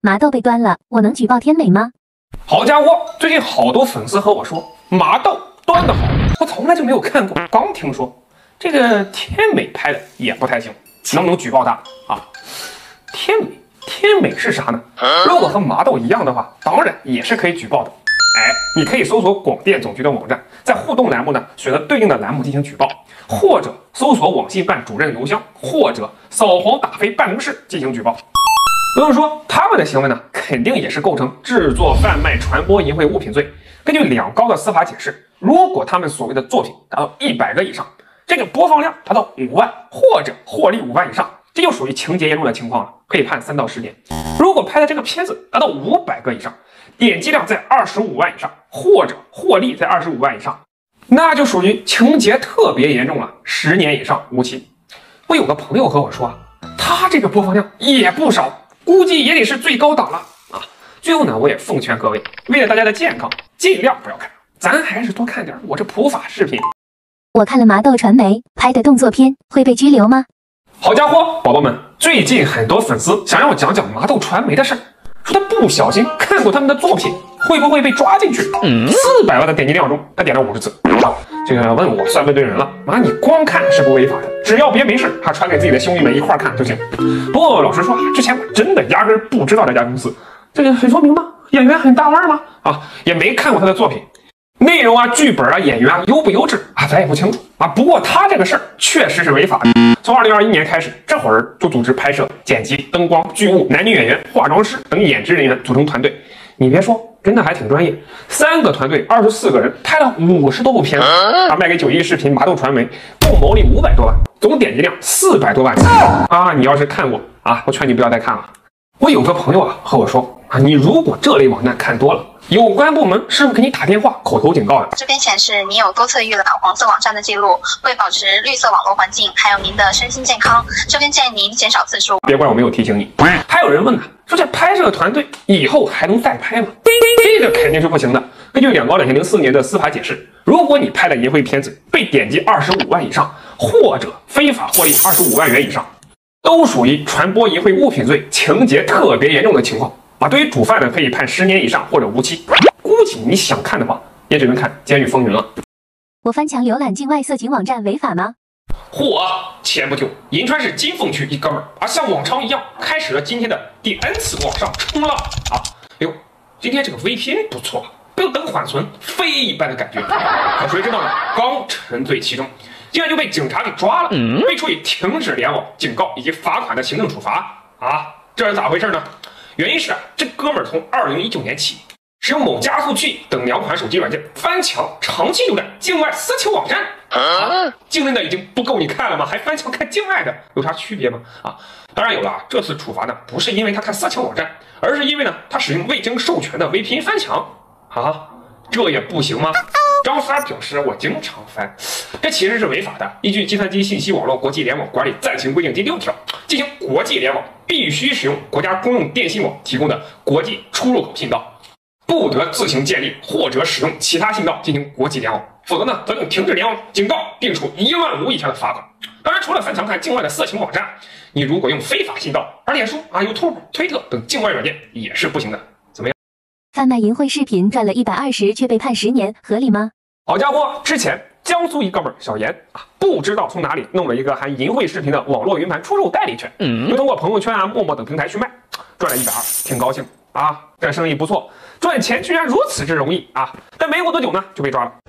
麻豆被端了，我能举报天美吗？ 好家伙，最近好多粉丝和我说麻豆端得好，我从来就没有看过，刚听说。这个天美拍的也不太行，能不能举报他啊？天美是啥呢？如果和麻豆一样的话，当然也是可以举报的。哎，你可以搜索广电总局的网站，在互动栏目呢选择对应的栏目进行举报，或者搜索网信办主任邮箱，或者扫黄打非办公室进行举报。不用说，他们的行为呢，肯定也是构成制作、贩卖、传播淫秽物品罪。根据两高的司法解释，如果他们所谓的作品达到100个以上，这个播放量达到5万，或者获利5万以上，这就属于情节严重的情况了，可以判3到10年。如果拍的这个片子达到500个以上，点击量在25万以上，或者获利在25万以上，那就属于情节特别严重了，10年以上无期。我有个朋友和我说，他这个播放量也不少，估计也得是最高档了啊。最后呢，我也奉劝各位，为了大家的健康，尽量不要看，咱还是多看点我这普法视频。 我看了麻豆传媒拍的动作片，会被拘留吗？ 好家伙，宝宝们，最近很多粉丝想让我讲讲麻豆传媒的事儿，说他不小心看过他们的作品，会不会被抓进去？400万的点击量中，他点了50次啊！这个问我算问对人了啊！你光看是不违法的，只要别没事，还传给自己的兄弟们一块看就行。不过老实说，之前我真的压根不知道这家公司，这个很说明吗？演员很大腕吗？啊，也没看过他的作品。内容啊、剧本啊、演员啊优不优质啊，咱也不清楚啊。不过他这个事儿确实是违法的。从2021年开始，这会儿就组织拍摄、剪辑、灯光、剧务、男女演员、化妆师等演职人员组成团队。你别说，真的还挺专业。3个团队，24个人，拍了50多部片子，卖给91视频、麻豆传媒，共牟利500多万，总点击量400多万啊！你要是看过啊，我劝你不要再看了。我有个朋友啊和我说啊，你如果这类网站看多了，有关部门是会给你打电话口头警告的。 这边显示你有多次预览黄色网站的记录，为保持绿色网络环境，还有您的身心健康，这边建议您减少次数。 别怪我没有提醒你。还有人问呢，说这拍摄团队以后还能再拍吗？这个肯定是不行的。根据两高2004年的司法解释，如果你拍的淫秽片子被点击25万以上，或者非法获利25万元以上，都属于传播淫秽物品罪，情节特别严重的情况。对于主犯呢，可以判10年以上或者无期。估计你想看的话，也只能看《监狱风云》了。 我翻墙浏览境外色情网站违法吗？ 前不久，银川市金凤区一哥们儿像往常一样开始了今天的第 N 次网上冲浪啊！哎呦，今天这个 VPN 不错，不用等缓存，非一般的感觉。可谁知道呢？刚沉醉其中，竟然就被警察给抓了，被处以停止联网、警告以及罚款的行政处罚啊！这是咋回事呢？原因是这哥们儿从2019年起，使用某加速器等2款手机软件翻墙，长期浏览境外色情网站境内的已经不够你看了吗？还翻墙看境外的，有啥区别吗？当然有了。这次处罚呢，不是因为他看色情网站，而是因为呢，他使用未经授权的 VPN 翻墙这也不行吗？张三表示，我经常翻，这其实是违法的。依据《计算机信息网络国际联网管理暂行规定》第6条，进行国际联网必须使用国家公用电信网提供的国际出入口信道，不得自行建立或者使用其他信道进行国际联网，否则呢，则用停止联网、警告，并处1万5以下的罚款。当然，除了翻墙看境外的色情网站，你如果用非法信道，而脸书、YouTube、推特等境外软件也是不行的。怎么样？ 贩卖淫秽视频赚了120，却被判10年，合理吗？ 好家伙，之前江苏一哥们儿小严不知道从哪里弄了一个含淫秽视频的网络云盘出售代理权，就通过朋友圈陌陌等平台去卖，赚了120，挺高兴这生意不错，赚钱居然如此之容易但没过多久呢，就被抓了。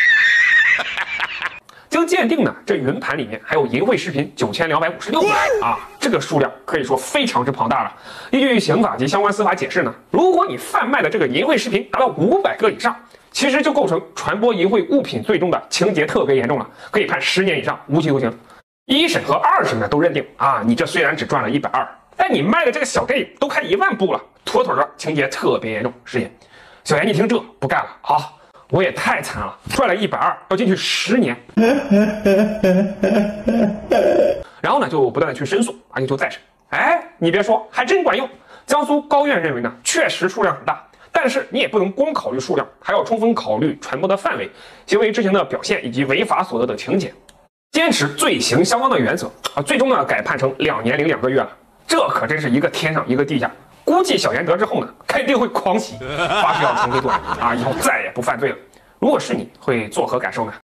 经鉴定呢，这云盘里面还有淫秽视频9256个这个数量可以说非常之庞大了。依据刑法及相关司法解释呢，如果你贩卖的这个淫秽视频达到500个以上，其实就构成传播淫秽物品罪中的情节特别严重了，可以判10年以上无期徒刑。1审和2审呢都认定你这虽然只赚了120，但你卖的这个小电影都开1万部了，妥妥的情节特别严重，失言。小严一听这不干了我也太惨了，赚了120要进去10年。然后呢就不断的去申诉要求再审。你别说，还真管用。江苏高院认为呢，确实数量很大，但是你也不能光考虑数量，还要充分考虑传播的范围、行为执行的表现以及违法所得的情节，坚持罪刑相当的原则最终呢改判成2年零2个月了。这可真是一个天上一个地下， 估计小严得知后呢，肯定会狂喜，发誓要重归ตัว人啊，以后再也不犯罪了。如果是你，会作何感受呢？